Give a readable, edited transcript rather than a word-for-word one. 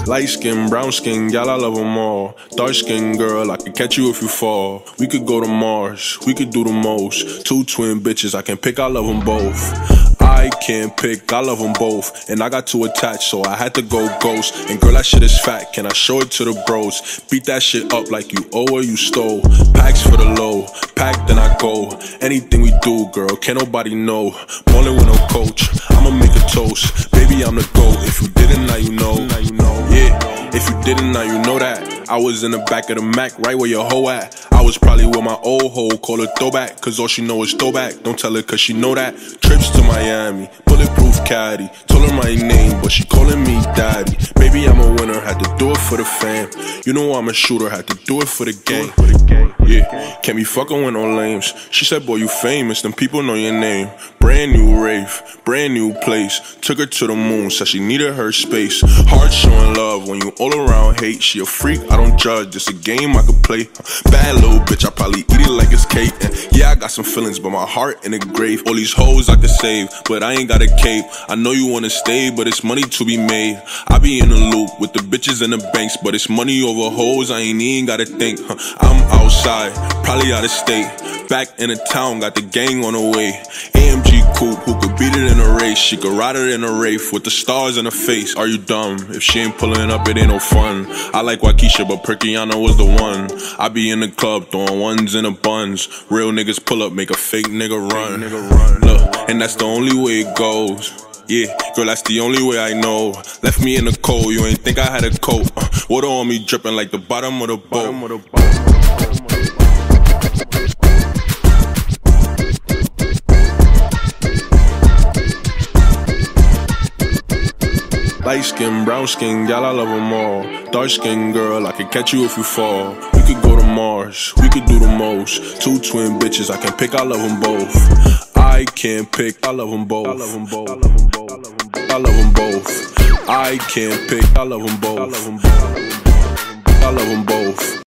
Light skin, brown skin, y'all I love them all. Dark skin girl, I can catch you if you fall. We could go to Mars, we could do the most. Two twin bitches, I can pick, I love them both. I can't pick, I love them both. And I got too attached, so I had to go ghost. And girl, that shit is fat, can I show it to the bros? Beat that shit up like you owe or you stole. Packs for the low, pack then I go. Anything we do, girl, can't nobody know. Ballin' with no coach, I'ma make a toast. Baby, I'm the GOAT, if you didn't, now you know. Yeah, if you didn't, now you know that. I was in the back of the Mac, right where your hoe at. I was probably with my old hoe, call her throwback, cause all she know is throwback. Don't tell her cause she know that. Trips to Miami, bulletproof caddy. Told her my name, but she calling me daddy. Baby, I'm a winner, had to do it for the fam. You know I'm a shooter, had to do it for the gang. Yeah, can't be fucking with no lames. She said, boy, you famous, them people know your name. Brand new rave, brand new place. Took her to the moon, said she needed her space. Hard showing love when you all around hate. She a freak, I don't judge, it's a game I could play. Bad little bitch, I probably eat it like it's cake. And yeah, I got some feelings, but my heart in the grave. All these hoes I could save, but I ain't got a cape. I know you wanna stay, but it's money to be made. I be in the loop with the bitches and the banks, but it's money over hoes, I ain't even gotta think. I'm outside, probably out of state. Back in the town, got the gang on the way. AMG coupe, who could beat it in a race? She could ride it in a Wraith with the stars in her face. Are you dumb? If she ain't pulling up, it ain't no fun. I like Waukesha, but Perkiana was the one. I be in the club, throwing ones in the buns. Real niggas pull up, make a fake nigga run. Look, and that's the only way it goes. Yeah, girl, that's the only way I know. Left me in the cold, you ain't think I had a coat. Water on me dripping like the bottom of the boat. Light skin, brown skin, y'all I love them all. Dark skin girl, I can catch you if you fall. We could go to Mars, we could do the most. Two twin bitches, I can pick, I love them both. I can't pick, I love them both. I love them both. I love them both. I can't pick, I love them both. I love them both.